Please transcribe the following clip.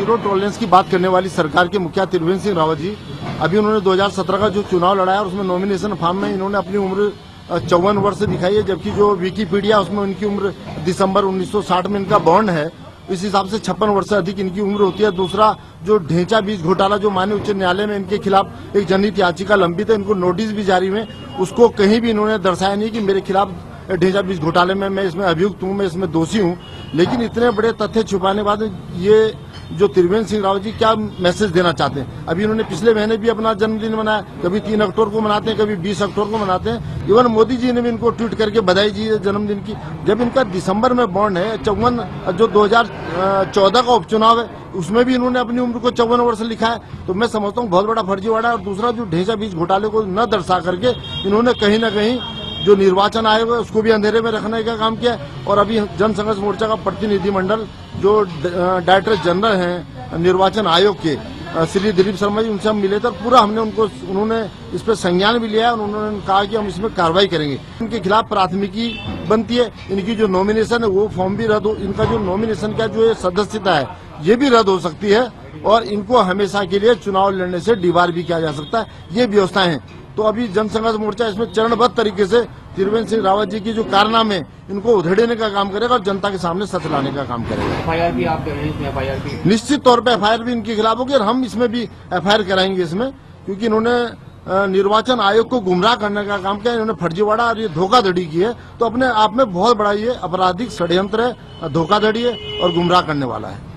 Zero tolerance की बात करने वाली सरकार के मुखिया त्रिवेंद्र सिंह रावत जी, अभी उन्होंने 2017 का जो चुनाव लड़ा है और उसमें नॉमिनेशन फॉर्म में इन्होंने अपनी उम्र 54 वर्ष दिखाई है, जबकि जो विकीपीडिया उसमें उनकी उम्र दिसंबर 1960 में इनका बॉन्ड है, इस हिसाब से 56 वर्ष से अधिक इनकी उम्र होती है। दूसरा, जो ढेंचा बीज घोटाला जो माननीय उच्च न्यायालय में इनके खिलाफ एक जनहित याचिका लंबित है, इनको नोटिस भी जारी में, उसको कहीं भी इन्होंने दर्शाया नहीं कि मेरे खिलाफ ढेंचा बीज घोटाले में मैं इसमें अभियुक्त हूं, मैं इसमें दोषी हूं। लेकिन इतने बड़े तथ्य छुपाने के बाद ये जो त्रिवेंद्र सिंह रावत जी क्या मैसेज देना चाहते हैं। अभी उन्होंने पिछले महीने भी अपना जन्मदिन मनाया, कभी 3 अक्टूबर को मनाते हैं, कभी 20 अक्टूबर को मनाते हैं। इवन मोदी जी ने भी इनको ट्वीट करके बधाई दी है जन्मदिन की। जब इनका दिसंबर में बॉन्ड है 54, जो 2014 का उपचुनाव है उसमें भी इन्होंने अपनी उम्र को 54 वर्ष लिखा है, तो मैं समझता हूँ बहुत बड़ा फर्जीवाड़ा है। और दूसरा, जो ढेंचा बीज घोटाले को न दर्शा करके इन्होंने कहीं न कहीं जो निर्वाचन आयोग है उसको भी अंधेरे में रखने का काम किया। और अभी जनसंघर्ष मोर्चा का प्रतिनिधिमंडल जो डायरेक्टर जनरल हैं निर्वाचन आयोग के श्री दिलीप शर्मा जी, उनसे हम मिले थे, पूरा उन्होंने इस पर संज्ञान भी लिया है और उन्होंने कहा कि हम इसमें कार्रवाई करेंगे। इनके खिलाफ प्राथमिकी बनती है, इनकी जो नॉमिनेशन है वो फॉर्म भी रद्द हो, इनका जो नॉमिनेशन का जो सदस्यता है ये भी रद्द हो सकती है और इनको हमेशा के लिए चुनाव लड़ने से डिबार भी किया जा सकता है। ये व्यवस्थाएं हैं। तो अभी जनसंघर्ष मोर्चा इसमें चरणबद्ध तरीके से त्रिवेंद्र सिंह रावत जी की जो कारनामे इनको उधेड़ने का काम करेगा और जनता के सामने सच लाने का काम करेगा। एफआईआर भी आप कर रहे हैं, एफआईआर भी निश्चित तौर पे एफआईआर भी इनके खिलाफ होगी और हम इसमें भी एफआईआर कराएंगे इसमें, क्योंकि इन्होंने निर्वाचन आयोग को गुमराह करने का काम किया, इन्होंने फर्जीवाड़ा और ये धोखाधड़ी की है। तो अपने आप में बहुत बड़ा ये आपराधिक षड्यंत्र है, धोखाधड़ी है और गुमराह करने वाला है।